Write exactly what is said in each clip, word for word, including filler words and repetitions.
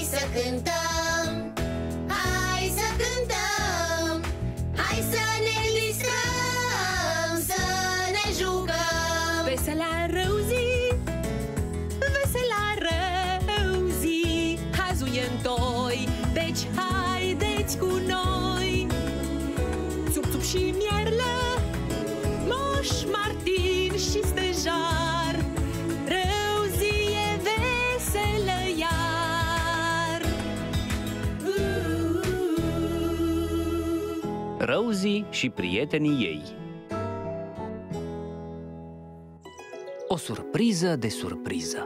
să cântăm, hai să cântăm, hai să ne distrăm, să ne jucăm. Vesela Rosie, vesela Rosie, hazuie-ntoi, deci haideți cu noi. Țup-țup și mierlă, Moș Martin și stejar, Rosie e veselă iar. Rosie și prietenii ei. O surpriză de surpriză.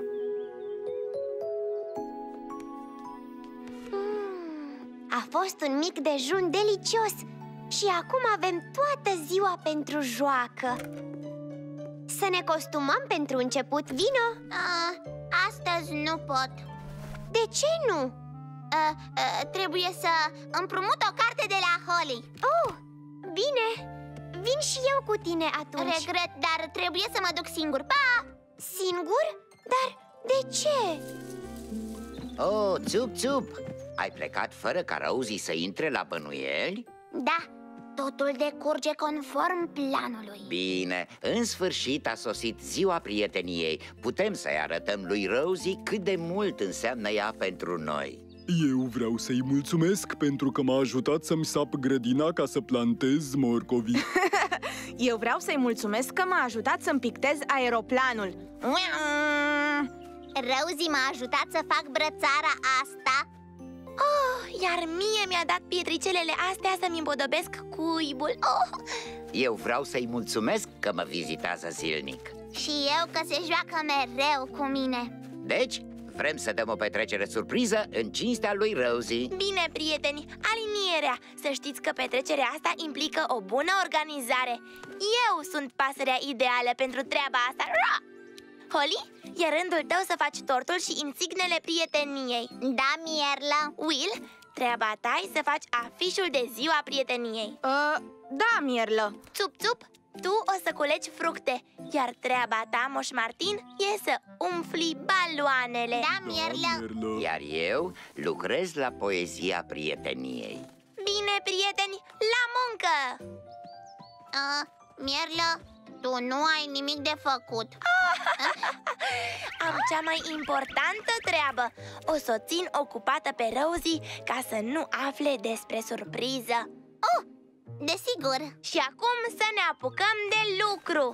A fost un mic dejun delicios și acum avem toată ziua pentru joacă. Să ne costumăm pentru început, vino? Uh, astăzi nu pot. De ce nu? Uh, uh, trebuie să împrumut o carte de la Holly. Oh, bine, vin și eu cu tine atunci. Regret, dar trebuie să mă duc singur. Pa! Singur? Dar de ce? Oh, țup, țup! Ai plecat fără ca Rosie să intre la bănuieli? Da, totul decurge conform planului. Bine, în sfârșit a sosit ziua prieteniei. Putem să-i arătăm lui Rosie cât de mult înseamnă ea pentru noi. Eu vreau să-i mulțumesc pentru că m-a ajutat să-mi sap grădina ca să plantez morcovii. Eu vreau să-i mulțumesc că m-a ajutat să-mi pictez aeroplanul. Rosie m-a ajutat să fac brățara asta. Oh, iar mie mi-a dat pietricelele astea să-mi împodobesc cuibul. Oh. Eu vreau să-i mulțumesc că mă vizitează zilnic. Și eu că se joacă mereu cu mine. Deci, vrem să dăm o petrecere surpriză în cinstea lui Rosie. Bine, prieteni, alinierea. Să știți că petrecerea asta implică o bună organizare. Eu sunt pasărea ideală pentru treaba asta. Holly, e rândul tău să faci tortul și insignele prieteniei. Da, Mierlă. Will, treaba ta e să faci afișul de ziua prieteniei. uh, Da, Mierlă. Țup-țup, tu o să culegi fructe, iar treaba ta, Moș Martin, e să umfli baloanele. Da, Mierlă. Iar eu lucrez la poezia prieteniei. Bine, prieteni, la muncă! uh, Mierlă, tu nu ai nimic de făcut. Am cea mai importantă treabă. O să o țin ocupată pe Rosie ca să nu afle despre surpriză. Oh, desigur. Și acum să ne apucăm de lucru.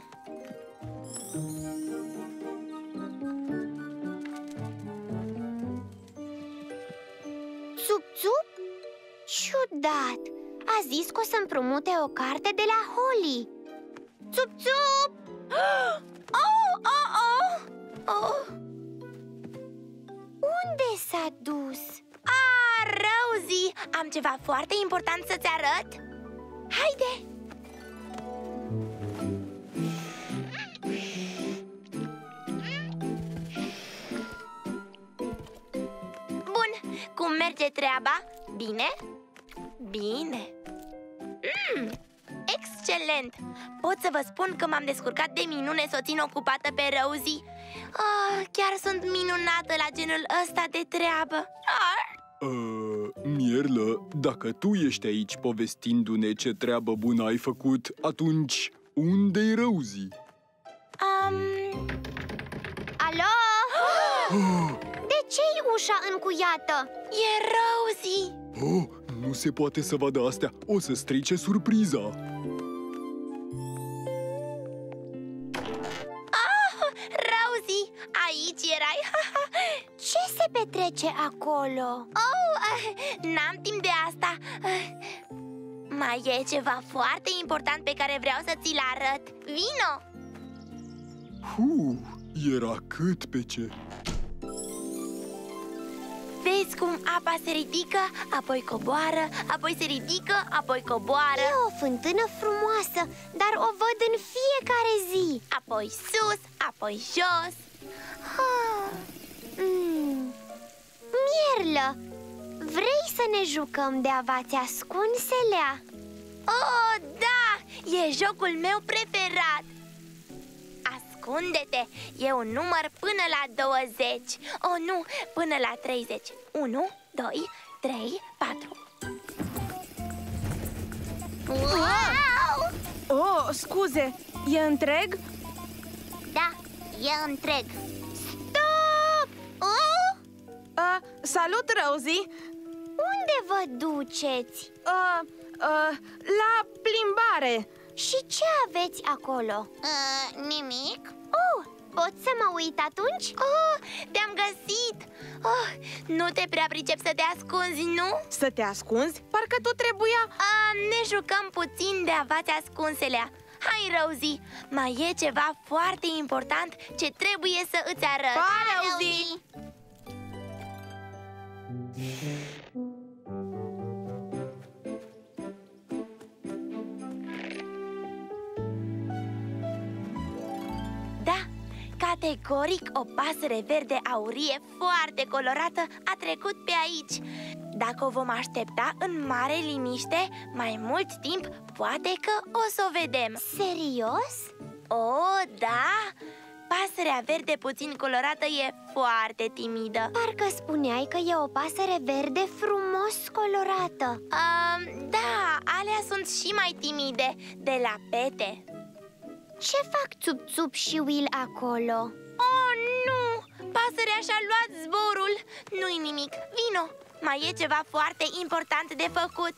Țup-țup? Ciudat! A zis că o să împrumute o carte de la Holly. Țup-țup! Oh, oh, oh! Oh! Unde s-a dus? Ah, Rosie! Am ceva foarte important să-ți arăt. Haide! Bun, cum merge treaba? Bine? Bine! Mm, excelent! Pot să vă spun că m-am descurcat de minune să o țin ocupată pe Rosie. Oh, chiar sunt minunată la genul ăsta de treabă. Ah! Uh, Mierlă, dacă tu ești aici povestindu-ne ce treabă bună ai făcut, atunci unde-i Rosie? Um... Alo? De ce-i ușa încuiată? E Rosie! Oh, nu se poate să vadă astea, o să strice surpriza. Oh, Rosie, aici erai! Ce se petrece acolo? Oh, n-am timp de asta. Mai e ceva foarte important pe care vreau să ți-l arăt. Vino! Hu, era cât pe ce. Vezi cum apa se ridică, apoi coboară, apoi se ridică, apoi coboară. E o fântână frumoasă, dar o văd în fiecare zi. Apoi sus, apoi jos. Ah. Mm. Mierlă, vrei să ne jucăm de avați ascunselea? Oh, da! E jocul meu preferat. Ascunde-te! E un număr până la douăzeci. Oh, nu, până la treizeci. Unu, doi, trei, patru. Wow! Oh, scuze, e întreg? Da, e întreg. Stop! Oh! Uh, salut, Rosie! Unde vă duceți? Uh, uh, la plimbare. Și ce aveți acolo? Uh, nimic. Oh, pot să mă uit atunci? Oh, te-am găsit! Oh, nu te prea pricep să te ascunzi, nu? Să te ascunzi? Parcă tu trebuia... A, ne jucăm puțin de avați ascunselea. Hai, Rosie, mai e ceva foarte important ce trebuie să îți arăt. Pa, Rosie! Da, categoric o pasăre verde aurie foarte colorată a trecut pe aici. Dacă o vom aștepta în mare liniște mai mult timp, poate că o să o vedem. Serios? Oh, da! Pasărea verde puțin colorată e foarte timidă. Parcă spuneai că e o pasăre verde frumos colorată. um, Da, alea sunt și mai timide, de la pete. Ce fac Țup-Țup și Will acolo? Oh, nu! Pasărea și-a luat zborul. Nu-i nimic, vino! Mai e ceva foarte important de făcut.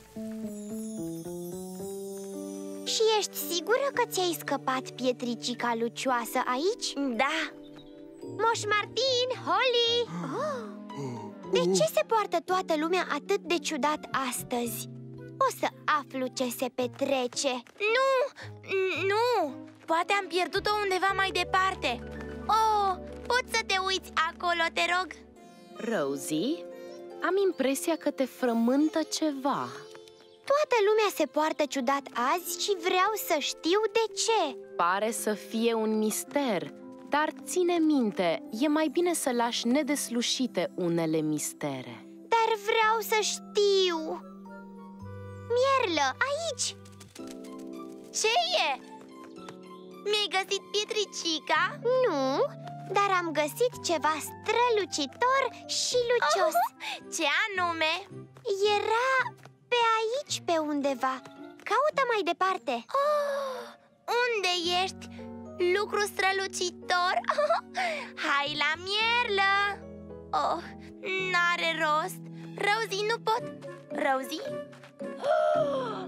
Și ești sigură că ți-ai scăpat pietricica lucioasă aici? Da. Moș Martin, Holly! De ce se poartă toată lumea atât de ciudat astăzi? O să aflu ce se petrece. Nu, nu, poate am pierdut-o undeva mai departe. Oh, poți să te uiți acolo, te rog? Rosie, am impresia că te frământă ceva. Toată lumea se poartă ciudat azi și vreau să știu de ce. Pare să fie un mister, dar ține minte, e mai bine să lași nedeslușite unele mistere. Dar vreau să știu. Mierlă, aici! Ce e? Mi-ai găsit pietricica? Nu, dar am găsit ceva strălucitor și lucios. Oh, ce anume? Era pe aici pe undeva. Caută mai departe. Oh, unde ești? Lucru strălucitor? Oh, hai la mierlă! Oh, n-are rost. Rosie, nu pot. Rosie? Oh!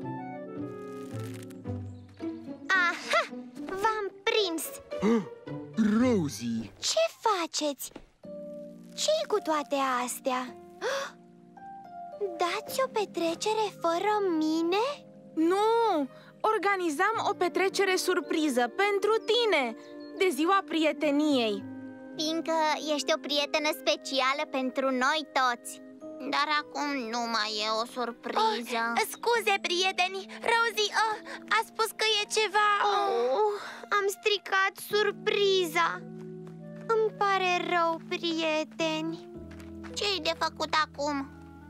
Aha! V-am prins! Rosie! Ce faceți? Ce-i cu toate astea? Dați o petrecere fără mine? Nu! Organizam o petrecere surpriză pentru tine, de ziua prieteniei. Fiindcă ești o prietenă specială pentru noi toți. Dar acum nu mai e o surpriză. Oh, scuze, prieteni, Rosie oh, a spus că e ceva... Oh, am stricat surpriza. Îmi pare rău, prieteni. Ce-i de făcut acum?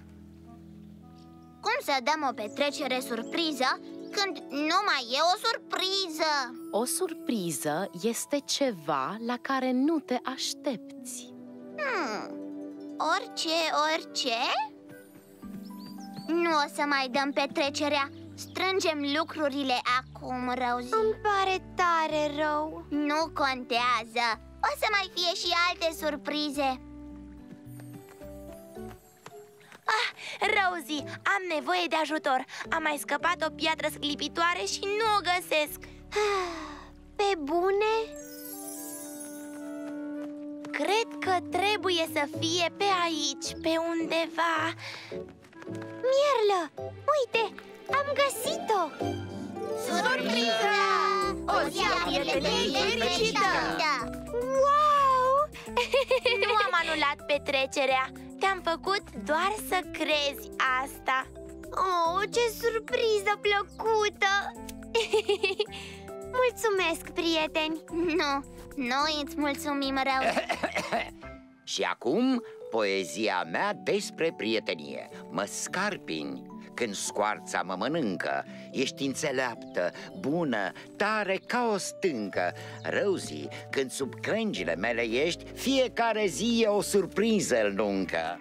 Cum să dăm o petrecere surpriză când nu mai e o surpriză? O surpriză este ceva la care nu te aștepți. Hmm, orice, orice? Nu o să mai dăm petrecerea. Strângem lucrurile acum, Rosie. Îmi pare tare rău. Nu contează. O să mai fie și alte surprize. Ah, Rosie, am nevoie de ajutor. Am mai scăpat o piatră sclipitoare și nu o găsesc. Pe bune? Cred că trebuie să fie pe aici, pe undeva. Mierlă, uite, am găsit-o! Surpriză! O zi a prieteniei fericită! Wow! Nu am anulat petrecerea. Te-am făcut doar să crezi asta. Oh, ce surpriză plăcută! Mulțumesc, prieteni! Nu, noi îți mulțumim rău. Și acum, poezia mea despre prietenie. Măscarpini, când scoarța mă mănâncă. Ești înțeleaptă, bună, tare ca o stâncă. Rosie, când sub crengile mele ești, fiecare zi e o surpriză nuncă.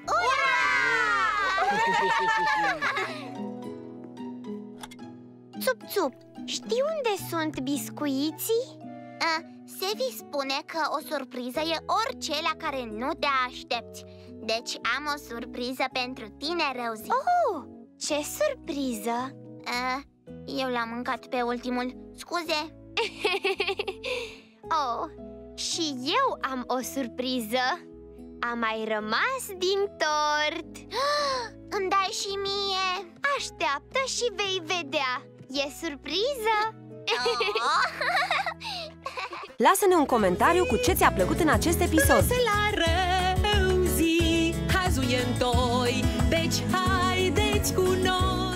Țup-țup, știi unde sunt biscuiții? A, Sevi spune că o surpriză e orice la care nu te aștepți. Deci am o surpriză pentru tine, Rosie. Oh, ce surpriză? A, eu l-am mâncat pe ultimul, scuze. Oh, și eu am o surpriză. A mai rămas din tort. Îmi dai și mie? Așteaptă și vei vedea. E surpriză. Oh. Lasă-ne un comentariu cu ce ți-a plăcut în acest episod. La Rosie, azi e întoi, deci haideți cu noi.